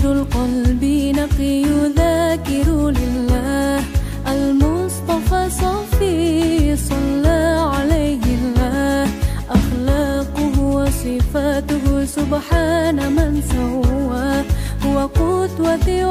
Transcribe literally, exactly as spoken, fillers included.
القلب نقي ذاكر لله، المصطفى صفي صلى عليه الله، أخلاقه وصفاته سبحان من سواه، هو قدوتي